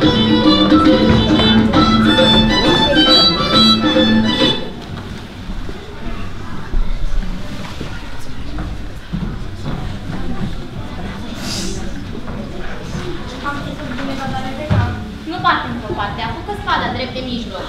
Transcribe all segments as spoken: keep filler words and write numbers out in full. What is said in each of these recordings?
Nu bate într-o parte, apucă spada drept de mijloc.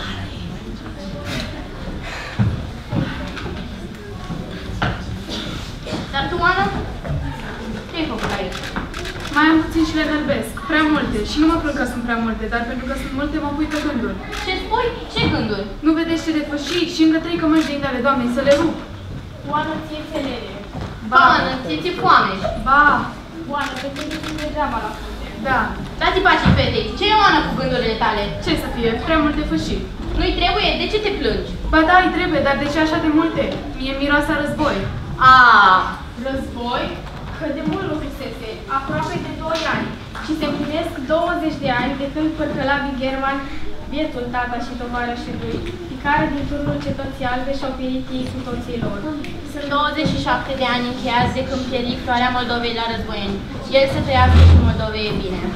Dar tu, Ana, ce-ai făcut aici? Mai am puțin și le înălbesc. Prea multe. Și nu mă plâng că sunt prea multe, dar pentru că sunt multe mă pui pe gânduri. Ce spui? Ce gânduri? Nu vedeți ce de fășii și încă trei cămăși din ale doamnei să le rup. Oană, ție țelere. Ba, Oană, ție ție foame. Ba. Oană, pe tine ți-e treaba la frunte. Da. Dați-i pace fetei. Ce e, Oană, cu gândurile tale? Ce să fie? Prea multe fășii. Nu-i trebuie? De ce te plângi? Ba da, îi trebuie, dar de ce așa de multe? Mie miroase a război. A, Război? Că de mult nu fusese, aproape de doi ani. Și se împlinesc douăzeci de ani de când părcălavii germani, bietul tata și tovarășii lui, picare din turnul cetății albe și-au pierit ei cu toții lor. sunt douăzeci și șapte de ani încheiați de când pieri floarea Moldovei la războieni. El să trăiască și Moldovei e bine.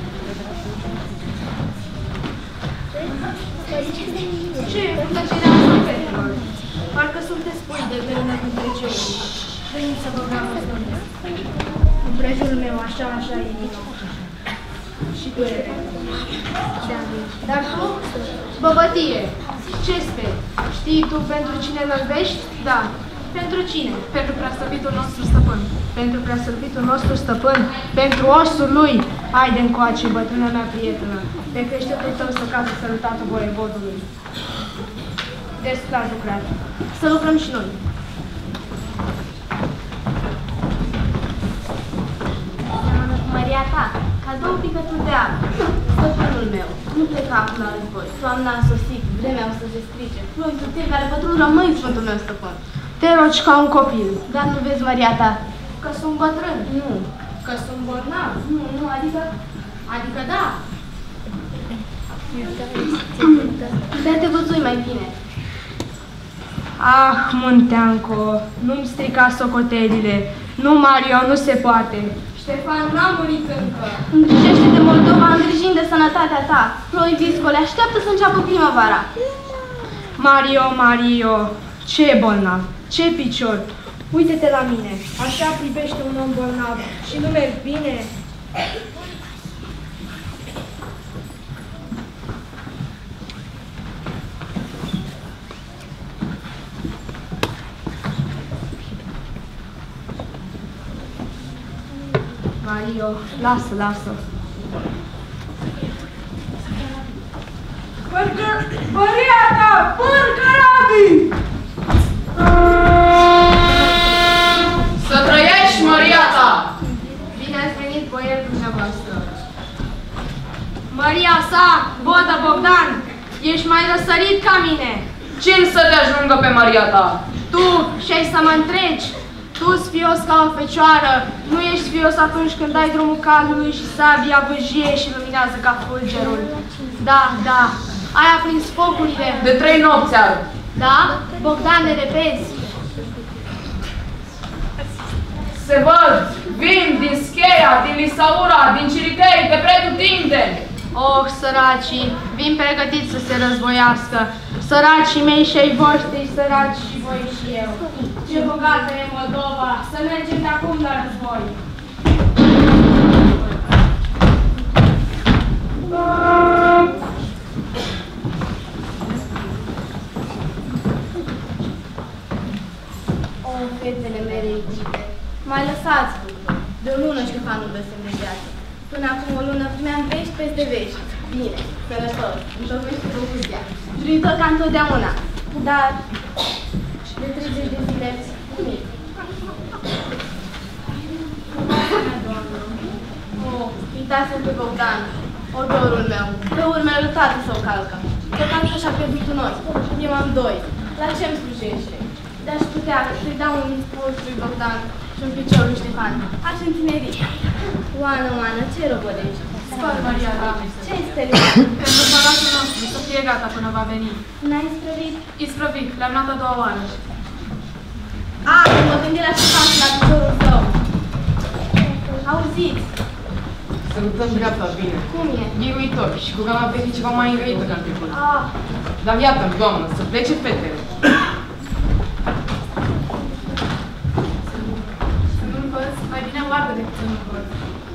Ce? Cu tăcerea asta, fetelor? Parcă sunteți pui de găină între cei. Veniți să vă vreau să împrejurul meu, așa, așa e inima. Și durere. Dar tu, băbătie, ce speri? Știi tu pentru cine înălbești? Da. Pentru cine? Pentru preasăvitul nostru stăpân. Pentru preasălbitul nostru stăpân? Pentru osul lui? Haide încoace, bătrâna mea prietenă. Pe creștetul tău să cadă sărutatul voievodului. Destul ați lucrat. Să lucrăm și noi. Maria ta, ca două picături de apă. Stăpânul meu, nu pleca acum la război. Toamna a sosit, vremea o să se strice. Ploi tutel care pătrund rămâi, sfântul meu stăpân. Te rogi ca un copil. Dar nu vezi, Maria ta? Că sunt bătrân. Nu. Că sunt bolnav. Nu, nu, adică... Adică da. Dar te văzui mai bine. Ah, Munteanco, nu-mi strica socotelile. Nu, Mario, nu se poate. Ștefan n-a murit încă. Îngrijește de Moldova, îngrijind de sănătatea ta. Ploi viscole, așteaptă să înceapă primăvara. Mario, Mario, ce bolnav, ce picior. Uite-te la mine, așa privește un om bolnav și nu merg bine. Mario, lasă, lasă. Maria ta, părcălabii! Să trăiești, Maria ta! Bine ați venit, boier dumneavoastră. Maria sa, Vodă Bogdan, ești mai răsărit ca mine. Cine să te ajungă pe Maria ta? Tu și-ai să mă întregi. Tu-s fios ca o fecioară, nu ești fios atunci când dai drumul calului și sabia vâjie și luminează ca fulgerul. Da, da, ai aprins focurile. De trei nopți ar. Da? Bogdane, repezi. Se văd, vin din Scheia, din Lisaura, din Ciricei, de pretutindeni. Oh, săracii, vin pregătiți să se războiască. Săracii mei și ai voștri, săraci și voi și eu. Ce bogată e Moldova, să mergem de acum la război. O, fetele mele iubite, mai lăsați lucrul. De o lună Ștefanul dă semn de viață. Până acum o lună primeam vești peste vești. Bine, sănătos, întocmește Boguzia. Juritor ca întotdeauna. Dar de treizeci de zile nimic. Oh, uitați-l pe Bogdan, odorul meu, pe urmele lui tată să o calcă. Că tată și-a pierdut un os, eu am doi. La ce-mi slujește? De-aș putea să-i dau un spus lui Bogdan și un picior lui Ștefan. Aș întinerit. Oană, Oană, ce robodești? Spăl, Maria ta. Ce este Pentru păratul nostru să fie gata până va veni. N-ai isprăvit? Isprăvit, le-am luat a doua oară. A, mă gândi la Ștefan și la piciorul său. Auziți? Se Sărutăm dreapta, bine. Cum e? Biruitor și cu rana veche ceva mai îngrăită ca în trecut. Ah, Dar iată, doamnă, să plece fetele. Să nu-l văd, mai bine moartă decât să nu-l văd.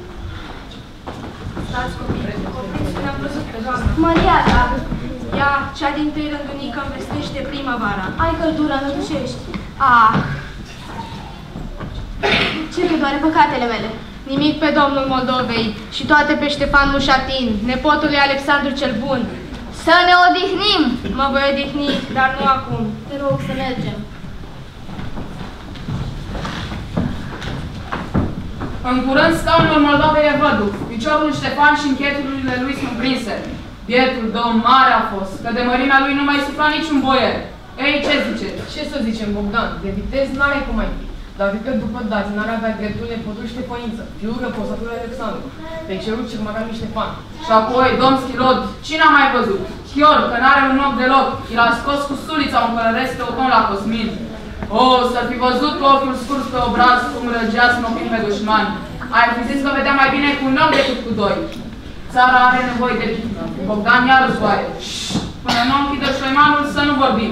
Stați copii, opriți când am văzut pe doamnă. Mariata, Ea, cea din tâi rândunică, îmi vestește primăvara. ai căldura, nu dușești. Ah, Ce te doare păcatele mele? nimic pe domnul Moldovei și toate pe Ștefan Mușatin, nepotul lui Alexandru cel Bun. Să ne odihnim! Mă voi odihni, dar nu acum. Te rog să mergem. În curând scaunul Moldovei e văduv. Piciorul Ștefan și încheturile lui sunt prinse. Bietul domn mare a fost, că de mărimea lui nu mai sufla niciun boier. Ei, ce ziceți? Ce să zicem, Bogdan? De vitez n-are cum mai fi. Dar că după dați n-ar avea dreptul nepotul Ștefăniță, fiul răposatului Alexandru, pe cerul cel mare lui Ștefan. Și apoi, domn Schirod, cine a mai văzut? Chior, că n-are un loc deloc. I l-a scos cu sulița un călăresc Teoton la Cosmin. O, să-l fi văzut cu ochiul scurs pe obraz, cum răgea snopind pe dușmani. Ai fi zis că vedea mai bine cu un ochi decât cu doi. Țara are nevoie de pihnă. Bogdan iar războaie. Până nu închidă șoimanul, să nu vorbim.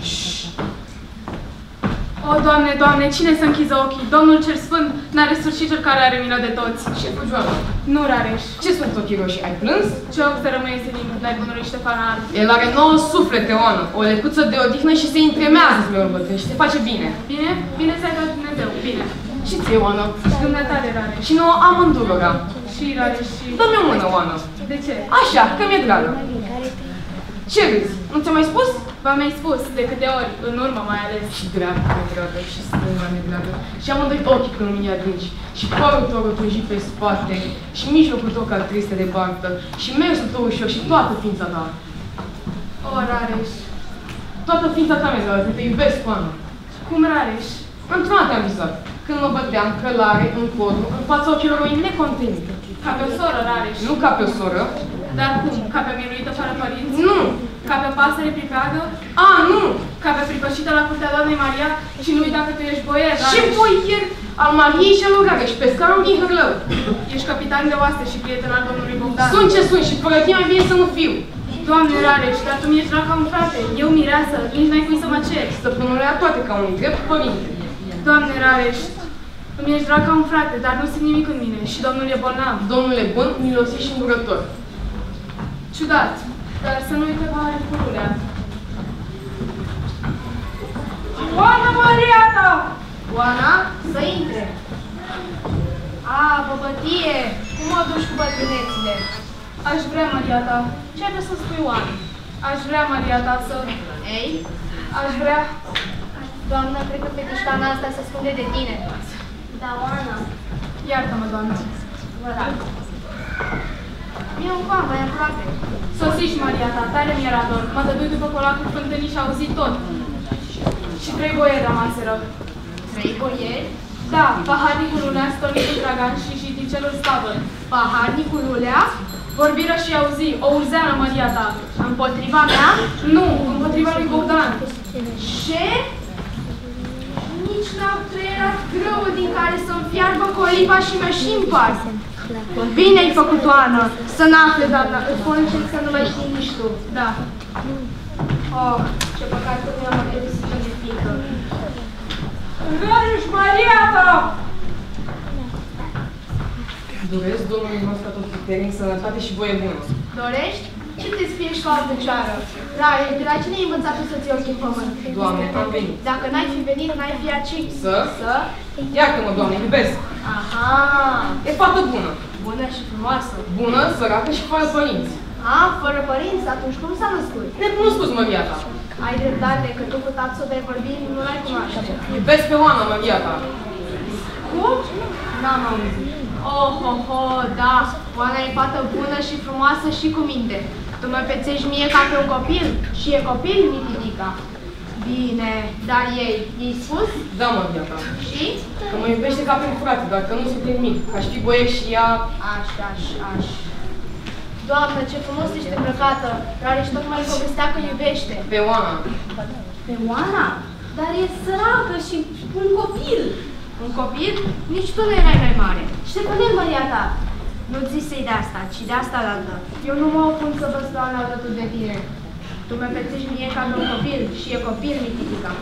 O, Doamne, Doamne, cine să închiză ochii? Domnul cel Sfânt n-are sfârșitul care are milă de toți. Ce fugioară? Nu, Rareș. Ce sunt ochii roșii? Ai plâns? Ce ochi să rămâie senin la bunului Ștefan Ard. El are nouă suflete, Oana, o lecuță de odihnă și se întremează zmeul bătrân și se face bine. Bine? Bine să-i dă Dumnezeu, bine. Și ție, Oana? Și dumneata de Rareș. Și nouă amândurora. Și Rareș și... Dă-mi o mână, Oana. De ce? Așa, că mi-e dragă. Ce râzi? Nu ți-am mai spus? V-am mai spus, de câte ori, în urmă mai ales. Și dragă, mi-e dragă, și stânga mi-e dragă. Și amândoi ochii când mi-i adânci. Și părul tău rotunjit pe spate. Și mijlocul tău ca triste de bartă. Și mersul tău ușor și toată ființa ta. O, Rareș. Toată ființa ta mi-e dragă, că te iubesc, Oana. Cum, Rareș? Într-una te-am visat. Când mă băteam călare în codru, în fața ochilor lui necontenite. Ca pe o soră, Rareș. Nu ca pe o soră. Dar cum? Ca pe miluită fără părinți? Nu! Ca pe pasăre pripeagă? A, nu! Ca pe pripășită la curtea doamnei Maria? Și nu uita că tu ești boier, Și Rareș. boier al Mariei și al lui Rareș, pescarul din Hârlău. Ești capitan de oaste și prieten al domnului Bogdan. Sunt ce sunt și fără tine mai bine să nu fiu. Doamne, Rareș, dar tu mi-ești drag ca un frate. Eu mireasă, nici n-ai cui să mă ceri. Stăpânul a toate ca un drept părinte. Doamne, Rareș, tu mi-ești drag ca un frate, dar nu simt nimic în mine și domnul e bolnav. Domnul e bun, milosit și îndurător. Ciudat, dar să nu uite pahare cu rulea. Oana Maria ta! Oana, să intre. A, băbătie, cum o duci cu bătrânețile? Aș vrea, Maria ta, Ce trebuie să spui, Oana? aș vrea, Maria ta, să... Ei, Aș vrea... doamnă, cred că fetiștana asta se ascunde de tine. Da, Oana, Iartă-mă, doamnă. vă rog. Vine un coan, mai aproape. Sosiși, Maria ta, tare mi-era dor. Mă dădui după colacul fântânii și auzi tot. Și trei boieri rămaseră. Trei boieri? Da, paharnicul Ulea, Stonicul Dragan și Jiticelul Stavăr. Paharnicul Ulea? Vorbiră și auzi, o urzeană, Maria ta. Împotriva mea? Nu, împotriva lui Bogdan. Ce? Nici n-am trăierat grâu din care să-mi fiarbă coliba și mă și împart. Bine ai făcut, Oana, să n-afle, doamna, îți porunțesc să nu mai știi nici tu. Da. Oh, ce păcat că nu am adus să de fiică. Rareș, Maria ta! Doresc domnului nostru atotputernic sănătate și voie bună. Dorești? Ce te spiești ca o fecioară? Rare, de la cine ai învățat tu să-ți ochi în pământ? Doamne, am venit. Dacă n-ai fi venit, n-ai fi aici. Să? Să? Iartă-mă, Doamne, iubesc. Aha! E fată bună. Bună și frumoasă. Bună, săracă și fără părinți. A, fără părinți, atunci cum s-a născut? Necunoscut, Maria ta. Ai dreptate că tu cu tatăl de vorbi nu l-ai cunoaște. Iubesc pe Oana, Maria ta. Cum? N-am auzit. Oh, oh, oh, da. Oana e fată bună și frumoasă și cu minte. Tu mă pețești mie ca pe un copil și e copil, Mitidica. Bine, dar ei, i-ai spus? Da, Maria ta. Și? Că mă iubește ca pe un frate, dar că nu sunt nimic. Aș fi boier și ea... Aș, aș, aș. Doamnă, ce frumos ești îmbrăcată. Rareș tocmai îi povestea că iubește. Pe Oana. Pe Oana? Dar e săracă și un copil. Un copil? Nici tu nu erai mai mare. Și te punem, Maria ta. Nu-ți zisei de asta, ci de asta la altă. Eu nu mă opun să vă stau alături de tine. Tu mă pețești mie ca de un copil și e copil, Mititica.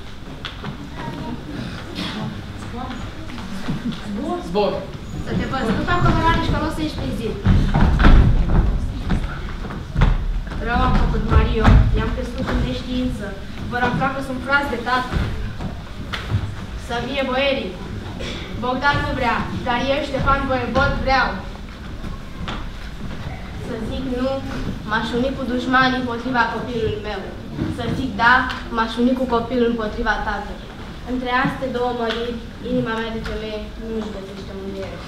Zbor. Să te văd, nu fac cămărare și că nu o să ieși prin zi. Rău am făcut, Mario, i-am crescut în neștiință. Vor afla că sunt frați de tată. Să vie boierii. Bogdan nu vrea, dar eu, Ștefan Voievod, vreau. Să zic nu, m-aș uni cu dușmanii împotriva copilului meu. Să zic da, m-aș uni cu copilul împotriva tatălui. Între astea două măriri, inima mea de femeie nu își găsește mânghiere.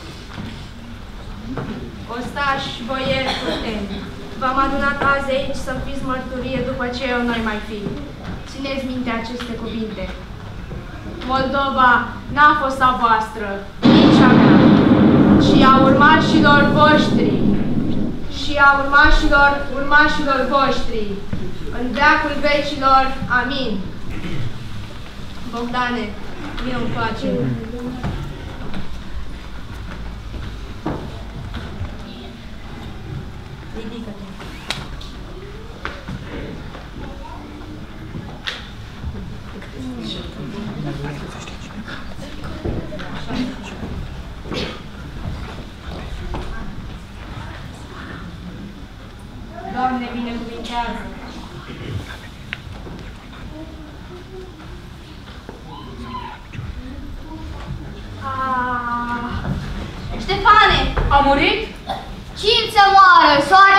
Ostași, boieri, curteni, v-am adunat azi aici să fiți mărturie după ce eu noi mai fi. Țineți minte aceste cuvinte. Moldova n-a fost a voastră, nici a mea, ci a urmașilor voștri și a urmașilor urmașilor voștri, în veacul vecilor. Amin. Bogdane, vină-mi place. Ridică-te. Doamne, binecuvintează! Ah, Ștefane! A murit? Cine să moară? Soare